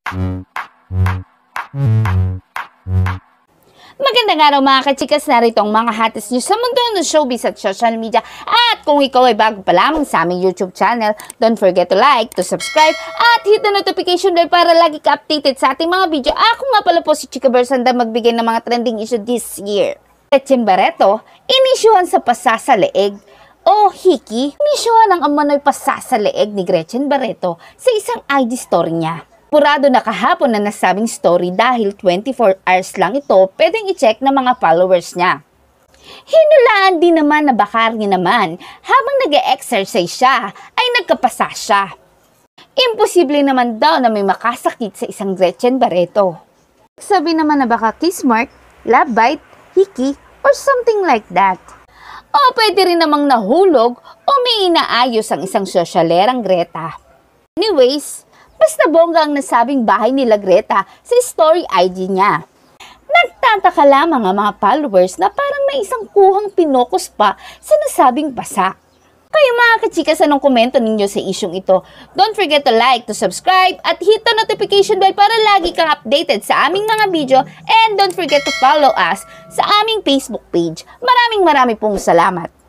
Magandang araw mga kachikas, narito ang mga hottest news sa mundo ng showbiz at social media. At kung ikaw ay bago pa lamang sa aming YouTube channel, don't forget to like, to subscribe, at hit the notification bell para lagi ka updated sa ating mga video. Ako nga pala po si Chika Bersanda, magbigay ng mga trending issue this year. Gretchen Barreto, inisyuhan sa pasasaleeg o hiki. Inisyuhan ang umano'y pasasaleeg ni Gretchen Barreto sa isang IG story niya. Purado na kahapon na nasabing story dahil 24 hours lang ito pwedeng i-check ng mga followers niya. Hinulaan din naman na baka rin naman habang nag-e-exercise siya ay nagkapasa siya. Imposible naman daw na may makasakit sa isang Gretchen Barreto. Sabi naman na baka kiss mark, love bite, hiki, or something like that. O pwede rin namang nahulog o may inaayos ang isang sosyalerang Greta. Anyways, basta bongga ang nasabing bahay nila Greta sa story IG niya. Nagtataka lamang ang mga followers na parang may isang kuhang pinokos pa sa nasabing basa. Kayo mga kachikas, anong komento ninyo sa isyong ito? Don't forget to like, to subscribe, at hit the notification bell para lagi kang updated sa aming mga video. And don't forget to follow us sa aming Facebook page. Maraming pong salamat.